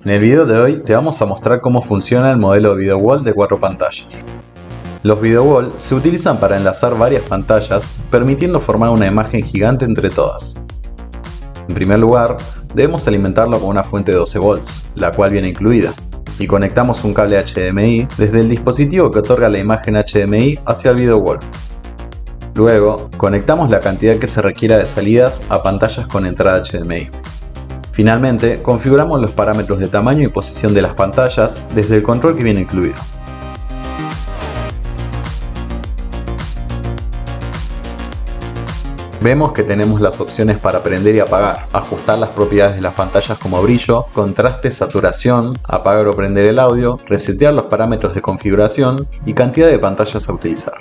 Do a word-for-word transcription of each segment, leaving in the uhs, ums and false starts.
En el video de hoy te vamos a mostrar cómo funciona el modelo Video Wall de cuatro pantallas. Los Video Wall se utilizan para enlazar varias pantallas, permitiendo formar una imagen gigante entre todas. En primer lugar, debemos alimentarlo con una fuente de doce volts, la cual viene incluida, y conectamos un cable H D M I desde el dispositivo que otorga la imagen H D M I hacia el Video Wall. Luego, conectamos la cantidad que se requiera de salidas a pantallas con entrada H D M I. Finalmente, configuramos los parámetros de tamaño y posición de las pantallas desde el control que viene incluido. Vemos que tenemos las opciones para prender y apagar, ajustar las propiedades de las pantallas como brillo, contraste, saturación, apagar o prender el audio, resetear los parámetros de configuración y cantidad de pantallas a utilizar.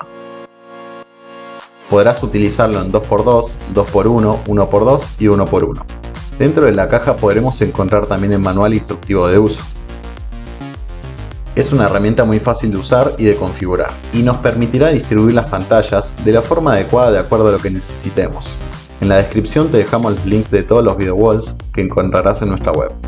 Podrás utilizarlo en dos por dos, dos por uno, uno por dos y uno por uno. Dentro de la caja podremos encontrar también el manual instructivo de uso. Es una herramienta muy fácil de usar y de configurar, y nos permitirá distribuir las pantallas de la forma adecuada de acuerdo a lo que necesitemos. En la descripción te dejamos los links de todos los Video Walls que encontrarás en nuestra web.